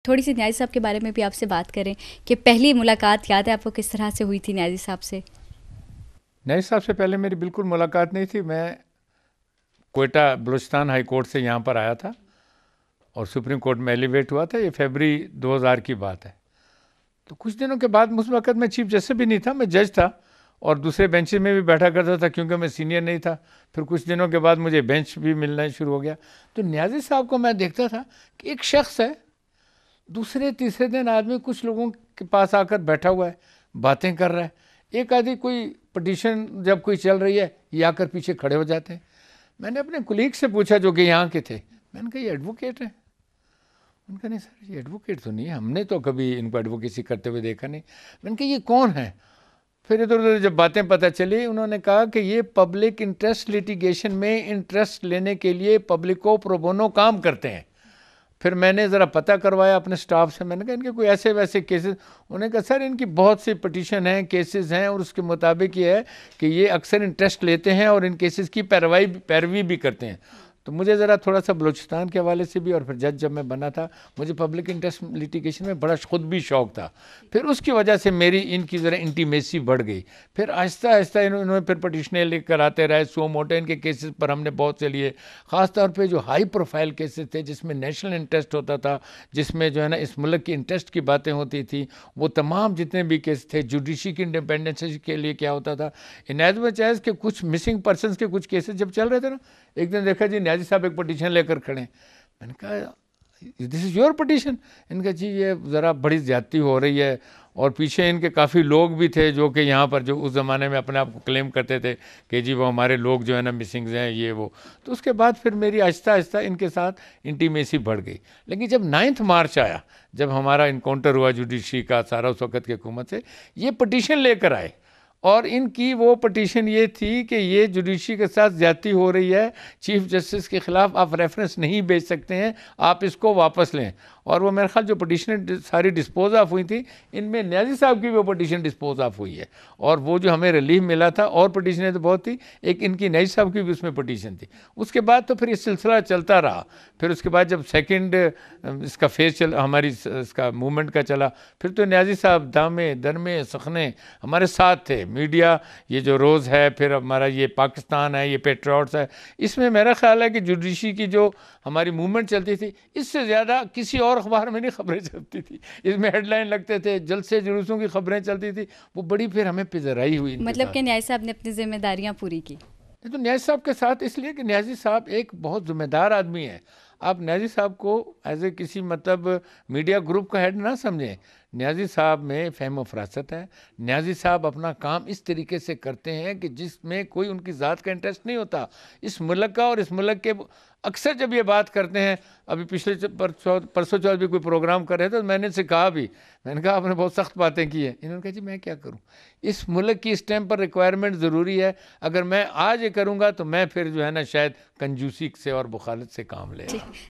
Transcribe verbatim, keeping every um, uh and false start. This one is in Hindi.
थोड़ी सी न्याजी साहब के बारे में भी आपसे बात करें कि पहली मुलाकात याद है आपको किस तरह से हुई थी न्याजी साहब से? न्याजी साहब से पहले मेरी बिल्कुल मुलाकात नहीं थी। मैं कोयटा बलूचिस्तान हाई कोर्ट से यहाँ पर आया था और सुप्रीम कोर्ट में एलिवेट हुआ था। ये फरवरी दो हज़ार की बात है। तो कुछ दिनों के बाद उस वक्त मैं चीफ जस्टिस भी नहीं था, मैं जज था और दूसरे बेंचेस में भी बैठा करता था क्योंकि मैं सीनियर नहीं था। फिर कुछ दिनों के बाद मुझे बेंच भी मिलना शुरू हो गया। तो न्याजी साहब को मैं देखता था कि एक शख्स है, दूसरे तीसरे दिन आदमी कुछ लोगों के पास आकर बैठा हुआ है, बातें कर रहा है। एक आदि कोई पटिशन जब कोई चल रही है ये आकर पीछे खड़े हो जाते हैं। मैंने अपने कुलीग से पूछा जो कि यहाँ के थे, मैंने कहा ये एडवोकेट है? उनका नहीं सर ये एडवोकेट तो नहीं है, हमने तो कभी इनको एडवोकेसी करते हुए देखा नहीं। मैंने कहा ये कौन है? फिर इधर उधर जब बातें पता चली, उन्होंने कहा कि ये पब्लिक इंटरेस्ट लिटिगेशन में इंटरेस्ट लेने के लिए पब्लिक को प्रो बोनो काम करते हैं। फिर मैंने ज़रा पता करवाया अपने स्टाफ से, मैंने कहा इनके कोई ऐसे वैसे केसेस? उन्होंने कहा सर इनकी बहुत सी पटिशन हैं, केसेस हैं और उसके मुताबिक ये है कि ये अक्सर इंटरेस्ट लेते हैं और इन केसेस की पैरवाई पैरवी भी करते हैं। तो मुझे ज़रा थोड़ा सा बलूचिस्तान के हवाले से भी और फिर जज जब मैं बना था, मुझे पब्लिक इंटरेस्ट लिटिगेशन में बड़ा खुद भी शौक़ था। फिर उसकी वजह से मेरी इनकी ज़रा इंटीमेसी बढ़ गई। फिर आहिस्ता आहिस्ता इन्होंने फिर पटिशनें लेकर आते रहे। सो मोटे इनके केसेस पर हमने बहुत से लिए, ख़ास तौर पे जो हाई प्रोफाइल केसेस थे जिसमें नेशनल इंटरेस्ट होता था, जिसमें जो है ना इस मुल्क की इंटरेस्ट की बातें होती थी, वो तमाम जितने भी केस थे। जुडिशरी की इंडिपेंडेंस के लिए क्या होता था, इनायत में चाहे कि कुछ मिसिंग पर्सनस के कुछ केसेस जब चल रहे थे ना, एक दिन देखा जी न्याजी साहब एक पटिशन लेकर खड़े। मैंने कहा दिस इज़ योर पटिशन? इनका जी ये ज़रा बड़ी ज़्यादती हो रही है। और पीछे इनके काफ़ी लोग भी थे जो कि यहाँ पर जो उस ज़माने में अपने आप को क्लेम करते थे कि जी वो हमारे लोग जो है ना मिसिंग्स हैं ये वो। तो उसके बाद फिर मेरी आहिस्ता आहिस्ता इनके साथ इंटीमेसी बढ़ गई। लेकिन जब नाइन्थ मार्च आया, जब हमारा इनकाउंटर हुआ जुडिशरी का सारा उस वक्त की हुकूमत से, ये पटिशन लेकर आए और इनकी वो पटिशन ये थी कि ये जुडिशरी के साथ ज़्यादती हो रही है, चीफ जस्टिस के ख़िलाफ़ आप रेफरेंस नहीं भेज सकते हैं, आप इसको वापस लें। और वो मेरे ख्याल जो पटिशनें सारी डिस्पोज ऑफ हुई थी, इनमें न्याजी साहब की वो पटिशन डिस्पोज ऑफ हुई है। और वो जो हमें रिलीफ मिला था, और पटिशनें तो बहुत थी, एक इनकी न्याजी साहब की भी उसमें पटिशन थी। उसके बाद तो फिर ये सिलसिला चलता रहा। फिर उसके बाद जब सेकेंड इसका फेज चल हमारी इसका मूवमेंट का चला, फिर तो न्याजी साहब दामे दरमे सखने हमारे साथ थे। मीडिया ये जो रोज़ है, फिर हमारा ये पाकिस्तान है, ये पेट्रियट्स है, इसमें मेरा ख्याल है कि जुडिशरी की जो हमारी मूवमेंट चलती थी, इससे ज़्यादा किसी और अखबार में नहीं खबरें चलती थी। इसमें हेडलाइन लगते थे, जलसे जुलूसों की खबरें चलती थी, वो बड़ी फिर हमें पिजराई हुई। मतलब कि न्याजी साहब ने अपनी जिम्मेदारियाँ पूरी की? तो न्याजी साहब के साथ इसलिए कि न्याजी साहब एक बहुत ज़िम्मेदार आदमी है। आप न्याजी साहब को एज ए किसी मतलब मीडिया ग्रुप का हेड ना समझें। न्याजी साहब में फ़हम व फरासत है। न्याजी साहब अपना काम इस तरीके से करते हैं कि जिसमें कोई उनकी ज़ात का इंटरेस्ट नहीं होता, इस मुल्क का और इस मुल्क के। अक्सर जब ये बात करते हैं, अभी पिछले परसों परसों चौथ भी कोई प्रोग्राम कर रहे थे, तो मैंने इनसे कहा भी, मैंने कहा आपने बहुत सख्त बातें की हैं। इन्होंने कहा जी मैं क्या करूं, इस मुल्क की इस टाइम पर रिक्वायरमेंट ज़रूरी है, अगर मैं आज ये करूंगा तो मैं फिर जो है ना शायद कंजूसी से और बुखारत से काम ले।